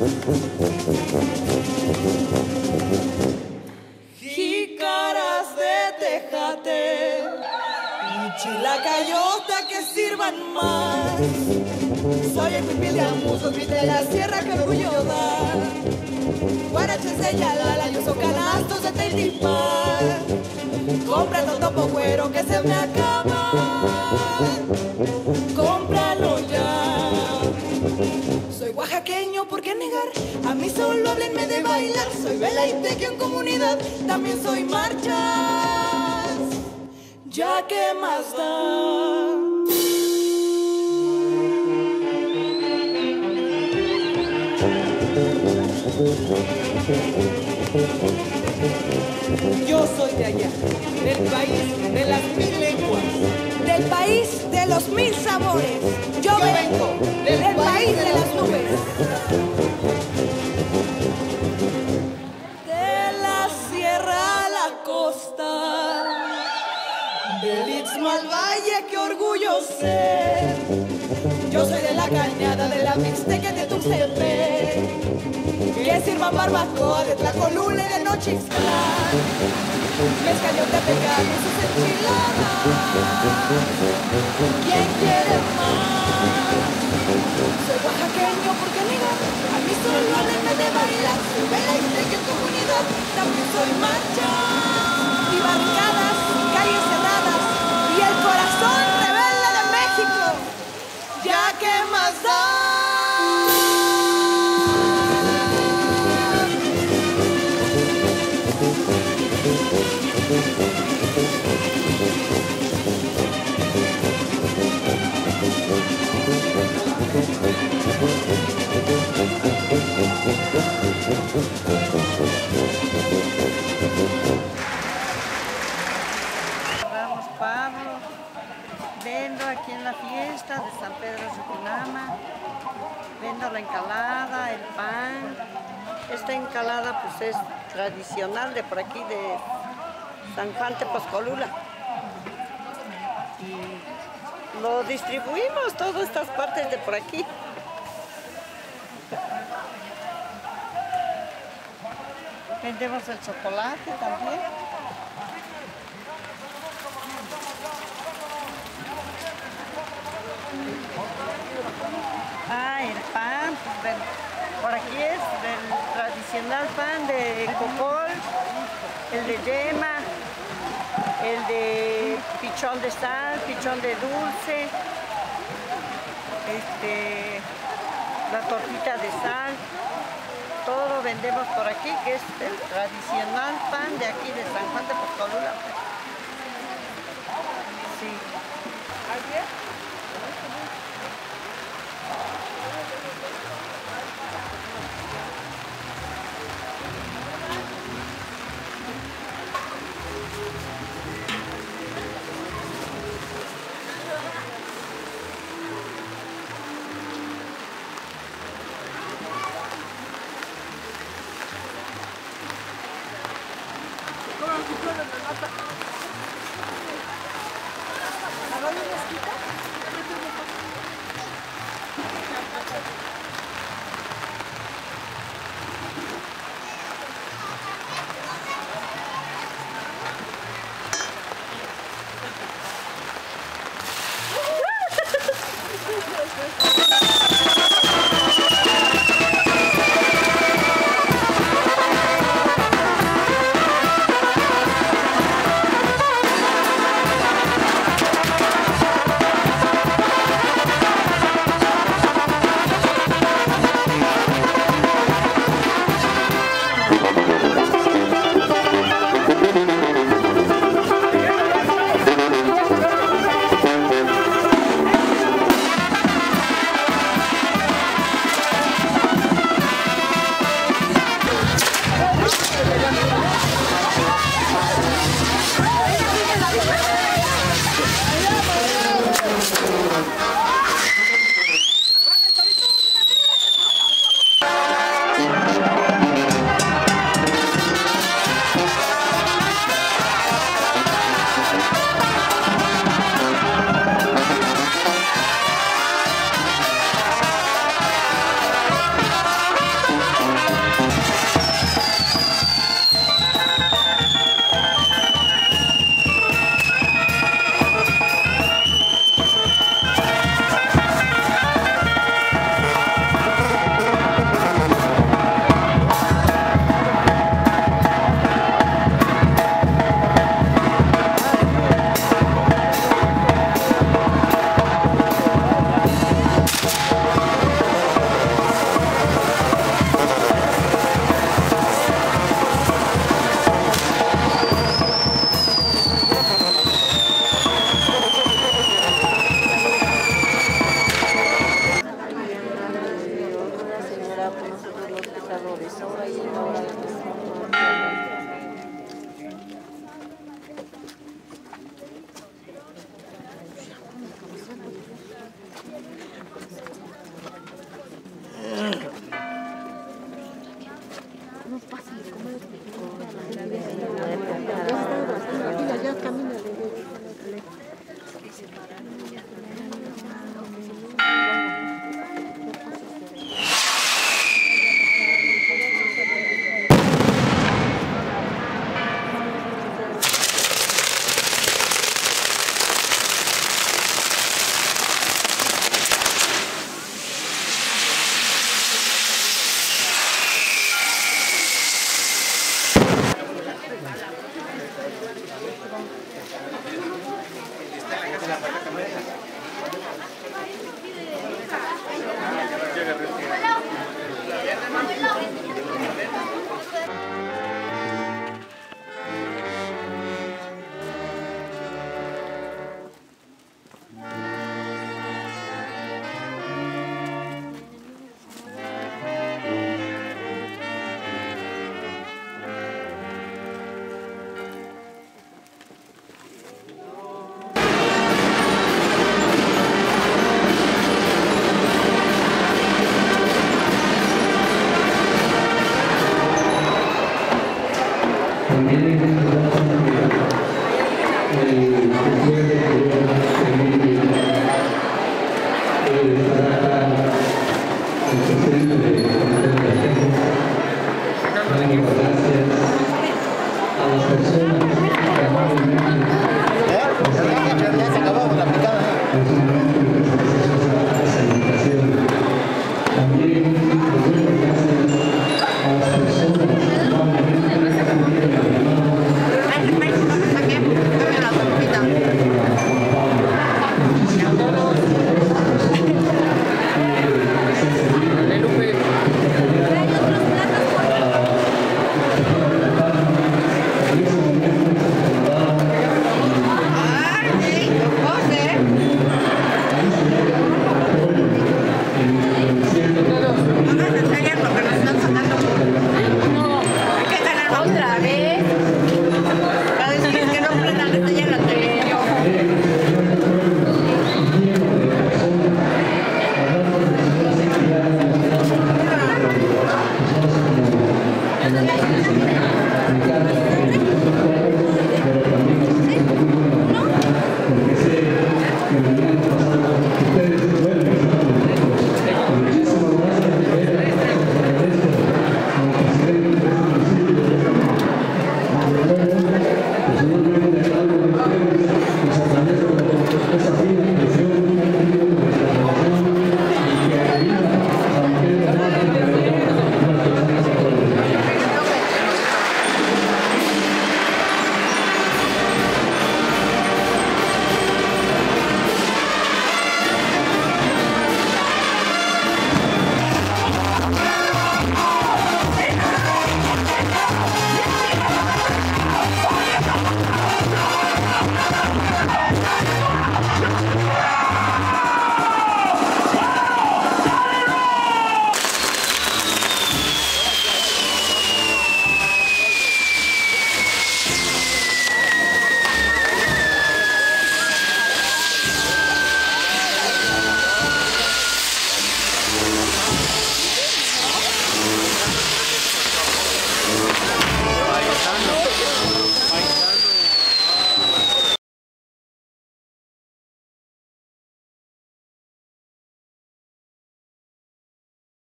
Jícaras de tejate y chilacayota que sirvan más. Soy el pipil de amusos, de la sierra que orgullo da. Guaraches de Yalala, yo uso canastos de Teitipán. Compra todo topo güero que se me acaba. Cómpralo ya. Soy oaxaqueño, ¿por qué negar? A mí solo háblenme de bailar. Soy velaiteque en comunidad, también soy marchas. Ya que más da. Yo soy de allá, del país de las 1000 lenguas, del país de los 1000 sabores. Yo vengo del país de las nubes, de la sierra a la costa, del istmo al valle, qué orgullo ser. Yo soy de la cañada, de la mixteca de Tuxtepec, que sirvan barbacoa de Tlacolula y de Nochixtlán, mezcal de Otepecán y sus enchiladas. ¿Quién quiere más? Soy oaxaqueño, ¿por qué negar? A mí solo háblenme de bailar. Soy velaiteque en comunidad, también soy marcha. Y barricadas, calles cerradas, y el corazón rebelde de México. Ya que más da. Ramos Pablo, vendo aquí en la fiesta de San Pedro Sucunama, vendo la encalada, el pan. Esta encalada pues es tradicional de por aquí de San Juan Tepozcolula. Y lo distribuimos todas estas partes de por aquí. Vendemos el chocolate también. Ah, el pan, pues, por aquí es del tradicional pan de cocol, el de yema, el de pichón de sal, pichón de dulce, la tortita de sal. Todo lo vendemos por aquí, que es el tradicional pan de aquí de San Juan Tepozcolula. Sí. organizadores. Ahora llega la hora de nuestro. También